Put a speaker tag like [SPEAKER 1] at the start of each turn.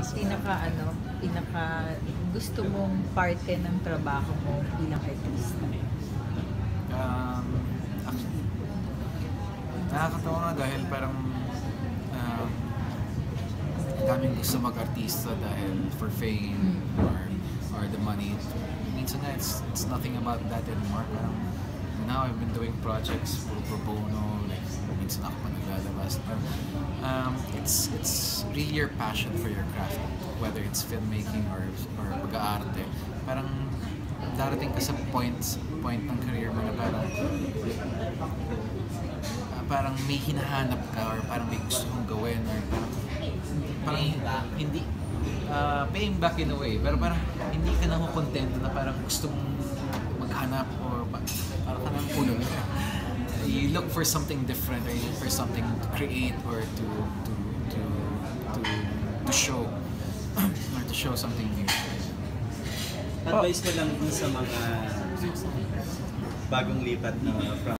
[SPEAKER 1] pinaka gusto mong parte ng trabaho mo bilang artista?
[SPEAKER 2] Actually, nakakatawa nga dahil parang daming gusto mag-artista dahil for fame or the money. Minsan nga, it's nothing about that anymore. Parang now I've been doing projects pro bono, like minsan ako pa naglalabas. It's really your passion for your craft, whether it's filmmaking or pag-aarte. Parang darating ka sa point ng career mo na parang may hinahanap ka or parang may gusto mong gawin or parang hindi paying back in a way, pero parang hindi ka na kontento na parang gusto mong maghanap or parang ka nang ulog. You look for something different, or you look for something to create or to show or to show something new.
[SPEAKER 3] Advice mo lang dun sa mga bagong lipat na